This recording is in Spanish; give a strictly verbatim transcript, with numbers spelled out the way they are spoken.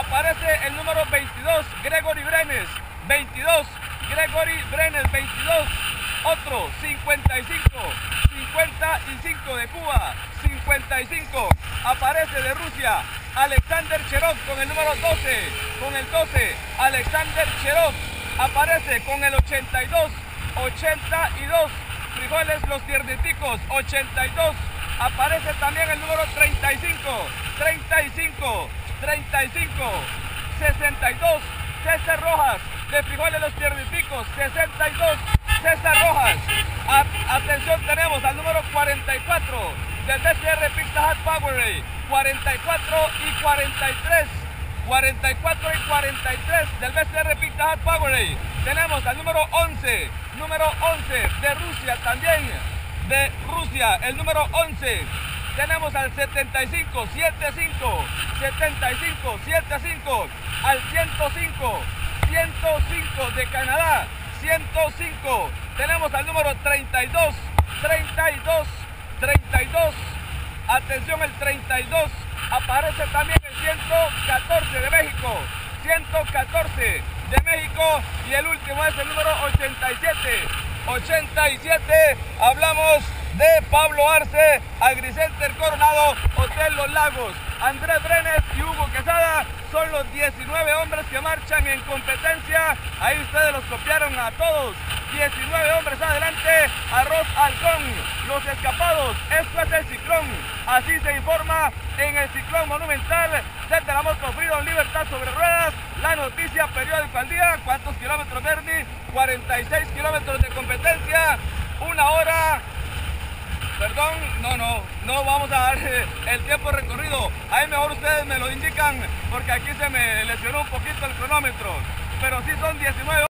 aparece el número veintidós, Gregory Brenes, veintidós, Gregory Brenes, veintidós, otro, cincuenta y cinco, cincuenta y cinco de Cuba, cincuenta y cinco, aparece de Rusia, Alexander Cherov con el número doce, con el doce, Alexander Cherov, aparece con el ochenta y dos, ochenta y dos, frijoles los tierniticos, ochenta y dos, aparece también el número treinta y cinco, treinta y cinco, treinta y cinco, sesenta y dos, César Rojas, de frijoles los tierniticos, sesenta y dos, César Rojas. A atención, tenemos al número cuarenta y cuatro, del B C R Pizza Hut Powerade, cuarenta y cuatro y cuarenta y tres, cuarenta y cuatro y cuarenta y tres del B C R Pizza Hut Powerade. Tenemos al número once, número once de Rusia también, de Rusia, el número once. Tenemos al setenta y cinco, setenta y cinco, setenta y cinco, setenta y cinco, al ciento cinco, ciento cinco de Canadá, ciento cinco. Tenemos al número treinta y dos, treinta y dos, treinta y dos. Atención, el treinta y dos. Aparece también el ciento catorce de México, ciento catorce de México. Y el último es el número ochenta y siete, ochenta y siete. Hablamos de Pablo Arce, Agricenter Coronado, Hotel Los Lagos. Andrés Brenes y Hugo Quesada son los diecinueve hombres que marchan en competencia. Ahí ustedes los copiaron a todos. diecinueve hombres adelante, Arroz Halcón, los escapados, esto es el ciclón. Así se informa en el ciclón monumental desde la Moto Freedom Libertad sobre ruedas. La noticia periódico al día. ¿Cuántos kilómetros, Bernie? cuarenta y seis kilómetros de competencia, una hora. Perdón, no, no, no vamos a dar el tiempo recorrido. Ahí mejor ustedes me lo indican porque aquí se me lesionó un poquito el cronómetro. Pero sí son diecinueve